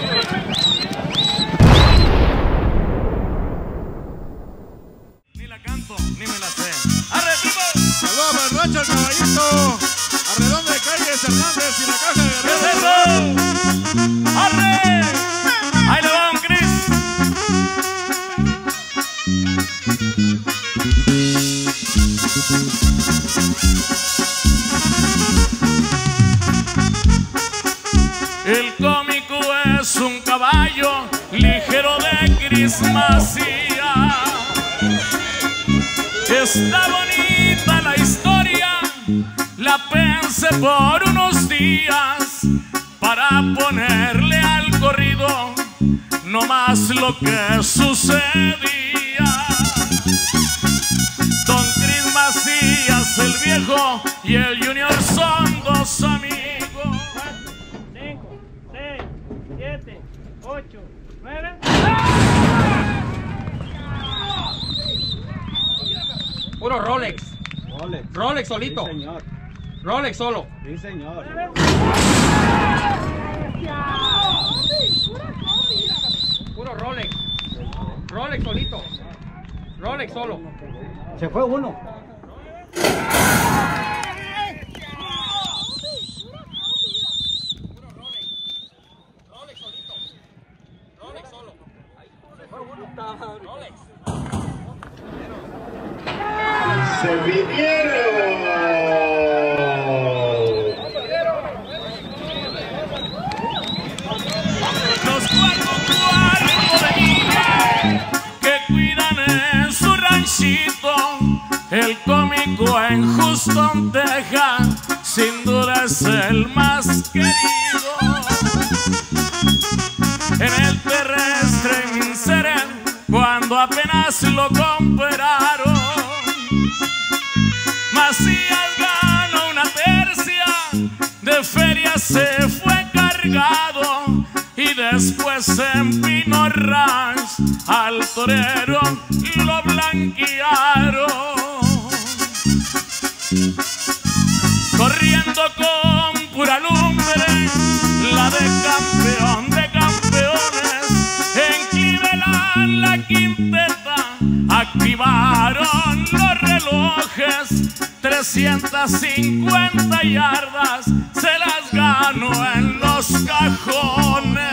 Ni la canto, ni me la sé. ¡Arre, vivo! Saludos para el rancho El Caballito, Arredón de Calles Hernández y la Caja de ¿Qué es Guerrero. eso? ¡Arre! Ahí le va un Cris. El cómico es un caballo ligero de Cris Macía. Está bonita la historia, la pensé por unos días para ponerle al corrido no más lo que sucedía. Don Cris Macías el viejo y el Junior son dos amigos. 5, 6, 7, 8, 9. Puro Rolex. Rolex solito. Sí, señor. Rolex solo. Sí, señor. Puro Rolex. Rolex solito. Rolex solo. Se fue uno. Puro Rolex. Rolex solito. Rolex solo. Se fue uno. Rolex. Se vinieron. Los cuatro de niña que cuidan en su ranchito. El cómico en Houston, Texas, sin duda es el más querido. En el terrestre me inseré cuando apenas lo compraron. Macías ganó una tercia de feria, se fue cargado y después en Pino Ranch al torero lo blanquearon. Corriendo con pura lumbre, la de campeón de campeones. En Cleveland la quinteta activaron los relojes. 350 yardas se las ganó en los cajones.